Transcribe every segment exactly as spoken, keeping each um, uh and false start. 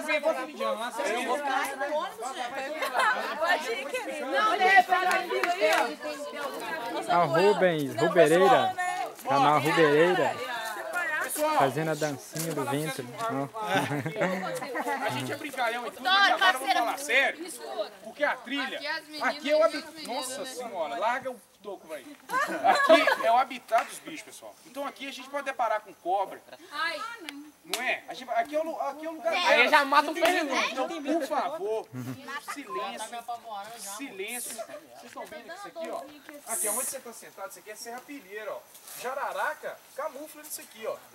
vem pra Filidiano, lá você vem. Eu vou ficar no ônibus, gente. Pode ir, querido. Não, né? Pera aí, aí, ó. A Rubens, Rubereira. Canal Rubereira. Fazendo a dancinha do ventre. A gente é brincalhão e tudo, mas agora vamos falar sério. Porque a trilha, aqui é o habitat. Nossa senhora, larga o toco, vai. Aqui é o habitat dos bichos, pessoal. Então aqui a gente pode deparar com cobra. Não é? A gente, aqui, é o, aqui é o lugar. Aí já mata um pernilongo. Então, por favor, silêncio. Silêncio. Vocês estão vendo isso aqui, ó? Aqui, onde você está sentado, isso aqui é Serra Pilheira, ó. Jararaca camufla nisso aqui, ó.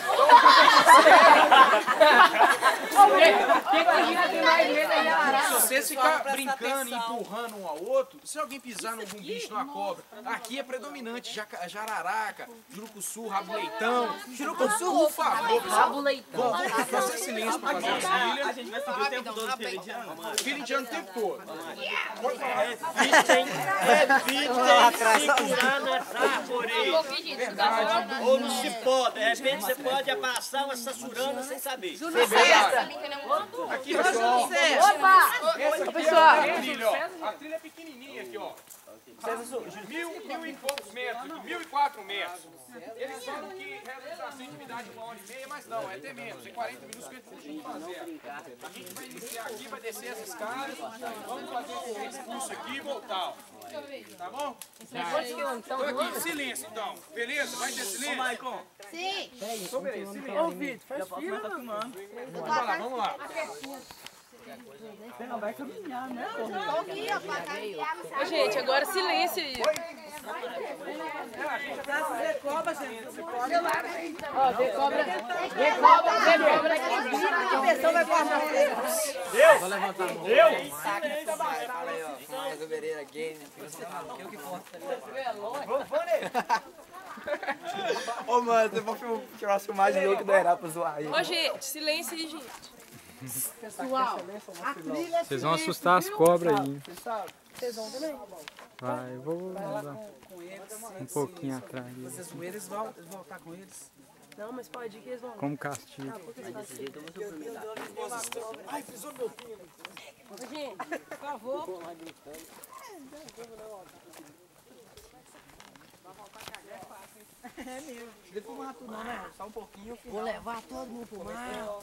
Se vocês ficarem brincando e empurrando um ao outro, se alguém pisar num bicho, numa cobra, aqui é predominante jaca, jararaca, jurucuçu, rabo leitão. Jurucuçu, por favor, pessoal. Rabo leitão. Fazer silêncio pra fazer a trilha. A gente vai subir o tempo todo felidiano, mano. Filidiano o tempo todo. Pode falar. É vídeo, hein? É vídeo, segurando essa árvore. Verdade. Ou no cipó, de repente você pode passar uma sassurana sem saber. Aqui, pessoal. Opa! Essa aqui é a trilha, ó. A trilha é pequenininha aqui, ó. Mil, mil e poucos metros, aqui, mil e quatro metros. Eles falam que reduz a atividade uma hora e meia, mas não, é até menos. Em quarenta minutos que a gente vai fazer. A gente vai iniciar aqui, vai descer as escadas, vamos fazer esse curso aqui e voltar. Tá bom? Então aqui, silêncio então. Beleza? Vai ter silêncio? Ô, Maicon. Sim. Então beleza, silêncio. Ô, Vitor, faz fila. Vamos lá, vamos lá. Você não vai caminhar, né? Ô, Gente, agora silêncio aí. Pra fazer cobra, gente, você pode... Ó, vê cobra, vê cobra, vê cobra aqui. Que pessoa vai guardar você? Deu? Vou levantar a mão. Deu? Fala aí, ó. Mais Rubereira Game. Que o que importa. Ô, mano, você pode tirar uma filmagem louca do Herá pra zoar aí. Ô, gente, silêncio aí, gente. Pessoal, a trilha é Vocês vão assustar as cobras aí. Vocês vão também? Vai, eu vou andar Com eles. um pouquinho atrás. Vocês com eles vão, eles vão estar com eles. Não, mas pode ir que eles vão. Como castigo. Ai, pisou meu filho. Gente, por favor. É mesmo. Não pro mato não, né? Só um pouquinho. Vou levar todo mundo pro mar.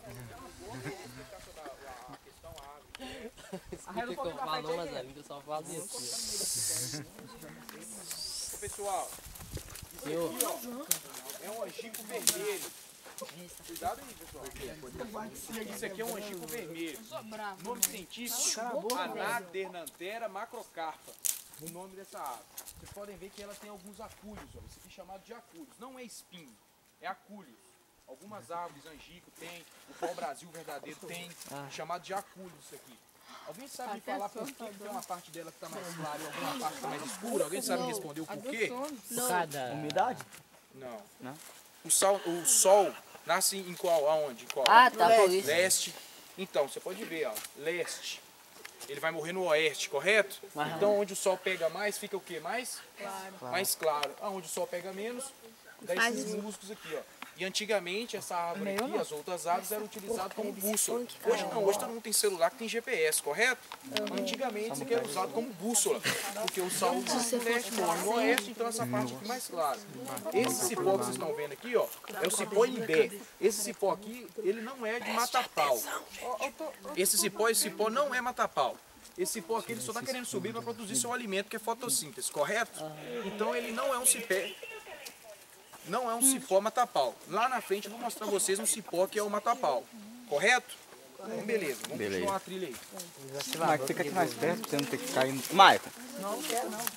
Escuta que eu falo, mas a vida só fala isso. Ô, pessoal, isso aqui, ó, é um angico vermelho. Cuidado aí, pessoal. Isso aqui é um angico vermelho. Nome científico, Anadernanthera macrocarpa. O nome dessa ave. Vocês podem ver que ela tem alguns acúlios, ó. Isso aqui é chamado de acúlios. Não é espinho, é acúlios. Algumas árvores, angico tem, o pau-brasil verdadeiro tem, chamado de acúlios isso aqui. Alguém sabe me falar por que tem uma parte dela que está mais clara e alguma parte está mais escura? Alguém sabe me responder o porquê? Cada... Umidade? Não. Não? O sol, o sol nasce em qual? Aonde? Em qual? Ah, tá, por isso. Leste. Então, você pode ver, ó, leste. Ele vai morrer no oeste, correto? Então, onde o sol pega mais, fica o quê? Mais? Claro. Mais claro. Aonde o sol pega menos, dá esses músculos aqui, ó. E antigamente essa árvore aqui, as outras árvores eram utilizadas como bússola. Hoje não, hoje todo mundo tem celular que tem G P S, correto? Antigamente isso aqui era usado como bússola, porque o sol no leste morre no oeste, então essa parte aqui mais clara. Esse cipó que vocês estão vendo aqui, ó, é o cipó imbé. Esse cipó aqui, ele não é de mata-pau. Esse cipó, esse cipó não é mata-pau. Esse cipó aqui ele só está querendo subir para produzir seu alimento, que é fotossíntese, correto? Então ele não é um cipé. Não é um cipó mata-pau. Lá na frente eu vou mostrar pra vocês um cipó que é o mata-pau. Correto? Então beleza, vamos Beleza. continuar a trilha aí. Mike, fica aqui mais perto pra você não ter que cair. Mike. Não, não quero não.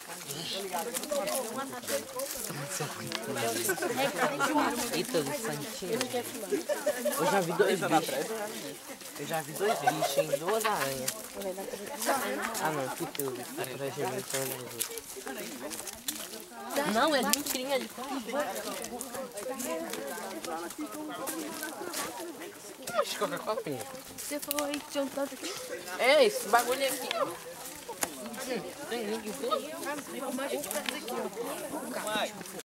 Eita, do santinho. Eu já vi dois bichos. Eu já vi dois bichos, hein? Duas aranhas. Ah, não, que tudo. Atrás de mim, não, é mentirinha de Você falou aí que tinha um tanto aqui? É, esse bagulho aqui. Tem ninguém. Tem mais gente pra fazer aqui, ó.